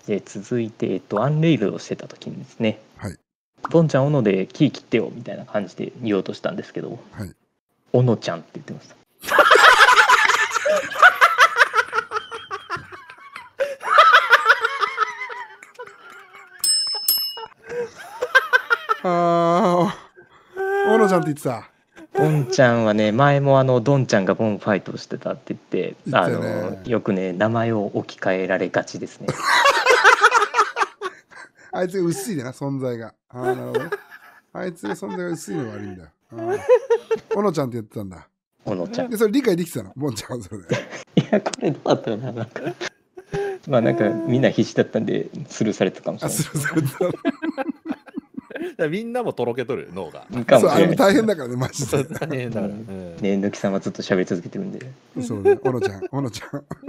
で続いて、アンレイルをしてた時にですね、 はい。 ボンちゃん、斧で木切ってよみたいな感じで言おうとしたんですけど、 はい。 斧ちゃんって言ってました。 ああ、オノちゃんって言ってた。 ボンちゃんはね、前もドンちゃんがボンファイトをしてたって言って、 言ってたよねよくね、名前を置き換えられがちですね。 あいつが薄いでな、存在が。ああ、なるほどね。あいつが存在が薄いのが悪いんだよ。オノちゃんって言ってたんだ。 斧ちゃん。 で、それ理解できてたの、ボンちゃんはそれで。 いや、これどうだったかな、なんか。まあなんかみんな必死だったんでスルーされてたかもしれあ、 ない。 するされてたの。 みんなもとろけとるよ脳が。 そう、あれもかもしれない。 大変だからね、マジで。 大変だから。 ね、抜きさんはずっと喋り続けてるんで。 そうね、オノちゃん、オノちゃん。